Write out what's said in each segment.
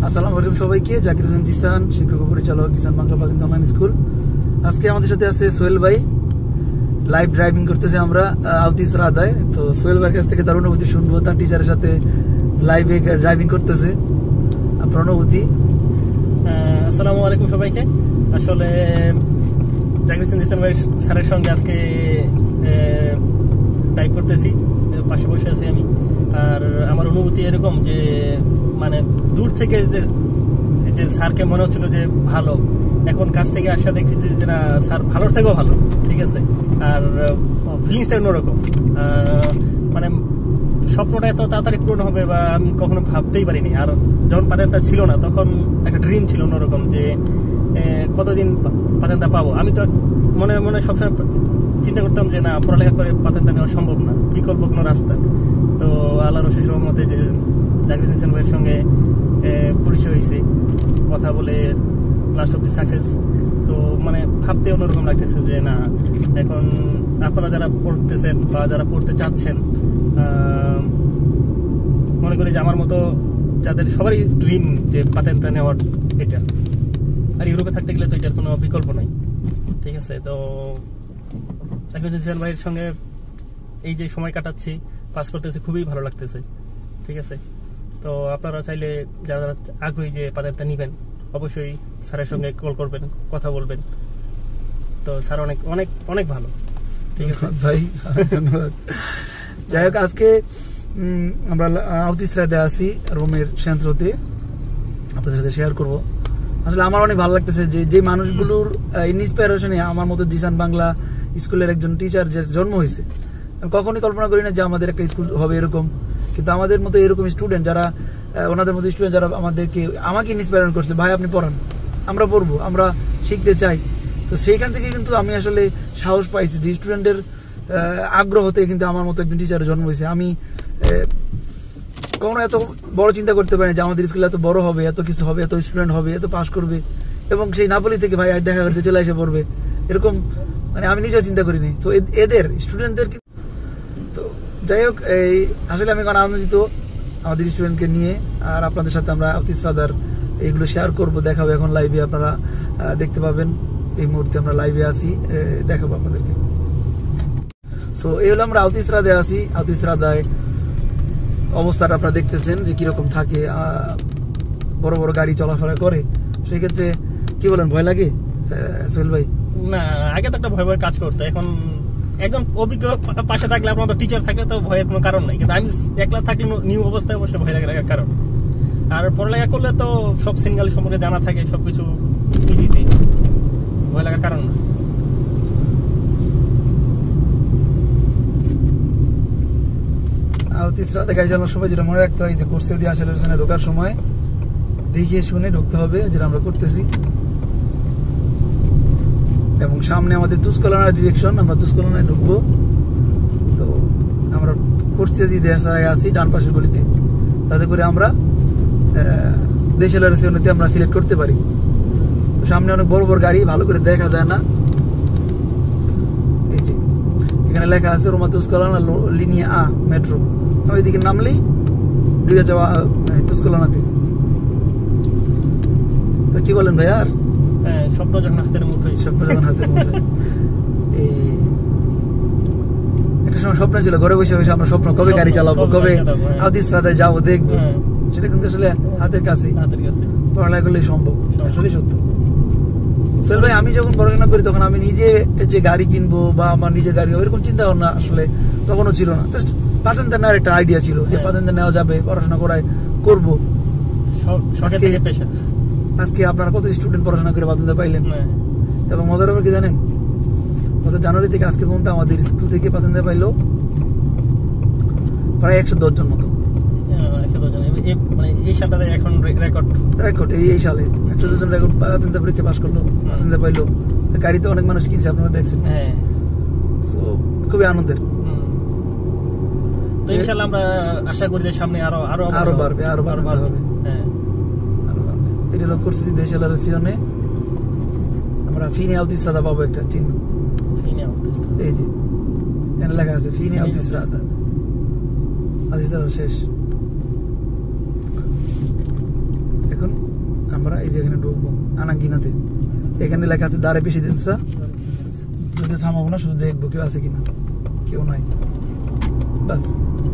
আসসালামু আলাইকুম সবাইকে। জাকির হোসেন জিসান, শিক্ষক পরিচালক, জিসান বাংলা প্রাথমিক অনলাইন স্কুল। আজকে আমাদের সাথে আছে সোহেল ভাই। লাইভ ড্রাইভিং করতেছে আমরা আউতিস রাদায়। তো সোহেল ভাইয়ের কাছ থেকে তার অনুভূতি শুনবো, তার টিচারের সাথে লাইভে ড্রাইভিং করতেছে। আপনার অনুভূতি? আসসালামু আলাইকুম সবাইকে। আসলে জাকির হোসেন জিসান ভাই স্যারের সঙ্গে আজকে টাইপ করতেছি, পাশে বসে আছি আমি। আর আমার অনুভূতি এরকম যে মানে দূর থেকে যে স্যারকে মনে হচ্ছিল যে ভালো, এখন কাছ থেকে আসা দেখতেছি যে না, স্যার ভালোর থেকেও ভালো, ঠিক আছে। আর ফিলিংসটা অন্যরকম, মানে স্বপ্নটা এত তাড়াতাড়ি পূরণ হবে বা আমি কখনো ভাবতেই পারিনি। আর যখন পাতেনটা ছিল না তখন একটা ড্রিম ছিল অন্যরকম, যে কতদিন পাতেনটা পাবো। আমি তো মনে মনে সবসময় চিন্তা করতাম যে না, পড়ালেখা করে পাতেনটা নেওয়া সম্ভব না, বিকল্প কোনো রাস্তা। তো আল্লাহর অশেষ রহমতে যে জাকির হোসেন ভাইয়ের সঙ্গে পরিচয় হয়েছে, কথা বলে লাস্ট অব দি সাকসেস। তো মানে ভাবতে অন্যরকম লাগতেছে যে না, এখন আপনারা যারা পড়তেছেন বা যারা পড়তে চাচ্ছেন, মনে করি যে আমার মতো যাদের সবারই ড্রিম যে পাতেনটা নেওয়ার, এটা। আর ইউরোপে থাকতে গেলে তো এটার কোনো বিকল্প নাই, ঠিক আছে। তো জাকির হোসেন ভাইয়ের সঙ্গে এই যে সময় কাটাচ্ছি, পাস করতেছি, খুবই ভালো লাগতেছে, ঠিক আছে। তো আপনারা চাইলে যারা যারা আগ্রহী যে পাতেনটা নিবেন, অবশ্যই স্যারের সঙ্গে কল করবেন, কথা বলবেন। তো স্যার অনেক অনেক অনেক ভালো, ঠিক আছে ভাই, ধন্যবাদ। যাই হোক, আজকে আমরা আউতিস রাদে আছি, রোমের সেন্ট্রোতে, আপনাদের সাথে শেয়ার করব। আসলে আমার অনেক ভালো লাগতেছে যে মানুষগুলোর ইন্সপিরেশনে আমার মতো জিসান বাংলা স্কুলের একজন টিচার যে জন্ম হয়েছে। কখনই কল্পনা করি না যে আমাদের একটা স্কুল হবে এরকম, কিন্তু আমাদের মতো এরকম স্টুডেন্ট যারা, ওনাদের মতো স্টুডেন্ট যারা আমাকে ইন্সপায়ার করছে, ভাই আপনি পড়ান, আমরা পড়বো, আমরা শিখতে চাই। তো সেইখান থেকে কিন্তু আমি আসলে সাহস পাইছি যে স্টুডেন্টের আগ্রহতে কিন্তু আমার মতো একজন টিচারের জন্ম হয়েছে। আমি কখনো এত বড় চিন্তা করতে পারি যে আমাদের স্কুলে এত বড় হবে, এত কিছু হবে, এত স্টুডেন্ট হবে, এত পাস করবে, এবং সেই নাপোলি থেকে ভাই দেখা করতে চলে এসে পড়বে, এরকম মানে আমি নিজেও চিন্তা করিনি। তো এদের স্টুডেন্টদের, তো যাই হোক, এই আসলে আমি এখন আনন্দিত আমাদের স্টুডেন্টকে নিয়ে। আর আপনাদের সাথে আমরা আউতিস রাদার এইগুলো শেয়ার করবো, দেখাবো এখন লাইভে, আপনারা দেখতে পাবেন। এই মুহূর্তে আমরা লাইভে আসি, দেখাবো আপনাদেরকে। সো এই হলো আমরা আউতিস রাদে আছি। আউতিস রাদায় অবস্থাটা আপনারা দেখতেছেন যে কিরকম থাকে, বড় বড় গাড়ি চলাফেরা করে। সেই ক্ষেত্রে কি বলেন, ভয় লাগে সোহেল ভাই? না, আগে তো একটা ভয় ভয় কাজ করতো, এখন একদম অভিজ্ঞ পাশে থাকলে, আপনার তো টিচার থাকলে তো ভয়ের কোনো কারণ নাই। কিন্তু আমি একলা থাকলে নিউ অবস্থায় অবশ্যই ভয় লাগার কারণ। আর পড়ালেখা করলে তো সব সিঙ্গালি সম্পর্কে জানা থাকে, সবকিছু ইজিতে, ভয় লাগার কারণ না। আউতিস রাদে গাড়ি চালানোর সময় যেটা মনে রাখতে হয়, যে কোর্সে দিয়ে আসলে ঢোকার সময় দেখে শুনে ঢুকতে হবে, যেটা আমরা করতেছি। এবং সামনে আমাদের তুসকলানা ডিরেকশন, আমরা তুসকলানায় ঢুকবো। তো আমরা কোর্সে দিয়ে দেশায় আছি ডান পাশের গলিতে, তাতে করে আমরা দেশের আমরা সিলেক্ট করতে পারি। সামনে অনেক বড় বড় গাড়ি, ভালো করে দেখা যায় না। এই যে এখানে লেখা আছে রোমা তুসকলানা লিনিয়া আ মেট্রো। আমি এদিকে নামলেই ঢুকে যাওয়া তুসকলানাতে। কি বলেন ভাই? আর স্বপ্ন যখন হাতের মুঠোয়, এই একটা সময় স্বপ্ন ছিল, ঘরে বসে বসে আমরা স্বপ্ন, কবে গাড়ি চালাবো, কবে আউতিস রাদায় যাবো, দেখবো। সেটা কিন্তু আসলে হাতের কাছে, পড়ালেখা করলে সম্ভব, আসলে সত্য। সোহেল ভাই, আমি যখন পড়াশোনা করি তখন আমি নিজে যে গাড়ি কিনবো বা আমার নিজের গাড়ি হবে এরকম চিন্তা ভাবনা আসলে তখনও ছিল না। জাস্ট পাতেনটা নেওয়ার একটা আইডিয়া ছিল যে পাতেনটা নেওয়া যাবে, পড়াশোনা করায় করবো। আজকে আপনারা কত স্টুডেন্ট পড়াশোনা করে পাতেনটা পাইলেন। এবং মজার ব্যাপার কি জানেন, গত জানুয়ারি থেকে আজকে পর্যন্ত আমাদের স্কুল থেকে পাতেনটা পাইলো প্রায় 110 জন মতো। এই সালটাতে এখন রেকর্ড এই সালে 110 জন রেকর্ড পাতেনটা পরীক্ষা পাস করলো, পাতেনটা পাইলো। গাড়িতে অনেক মানুষ কিনছে, আপনারা দেখছেন। খুবই আনন্দের। তো ইনশাআল্লাহ আমরা আশা করি যে সামনে আরো বাড়বে, আরো বাড়বে। এটা হলো কোর্স দেশের আমরা ফিনে আউতিস রাদা পাবো একটা চিহ্ন, এই যে এখানে লেখা আছে ফিনে আউতিস রাদা। আউতিস রাদা শেষ। এখন এই যে এখানে ঢুকবো আনাঙ্গিনাতে, এখানে লেখা আছে দারে প্রেসিডেন্সা। যদি থামাবো না, শুধু দেখবো কেউ আছে কিনা, কেউ নাই, বাস।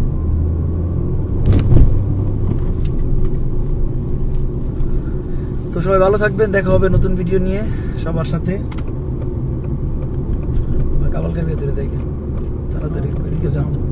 তো সবাই ভালো থাকবেন, দেখা হবে নতুন ভিডিও নিয়ে সবার সাথে। কাবাল কাবিয়ে ধরে যাই, তাড়াতাড়ি করে দিকে যাও।